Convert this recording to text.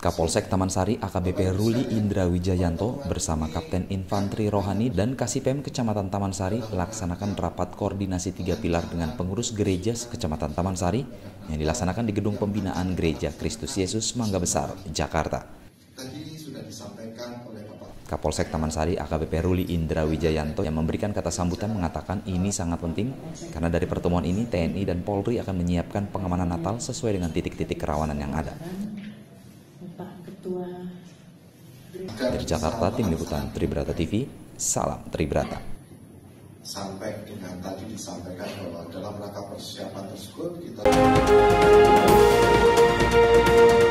Kapolsek Taman Sari AKBP Ruli Indra Wijayanto bersama Kapten Infanteri Rohani dan Kasipem Kecamatan Taman Sari melaksanakan rapat koordinasi 3 pilar dengan pengurus gereja Kecamatan Taman Sari yang dilaksanakan di Gedung Pembinaan Gereja Kristus Yesus Mangga Besar, Jakarta. Kapolsek Taman Sari AKBP Ruli Indra Wijayanto yang memberikan kata sambutan mengatakan ini sangat penting karena dari pertemuan ini TNI dan Polri akan menyiapkan pengamanan Natal sesuai dengan titik-titik kerawanan yang ada. Dari Jakarta, Tim Liputan Tribrata TV, salam Tribrata. Sampai dengan tadi disampaikan bahwa dalam rangka persiapan tersebut kita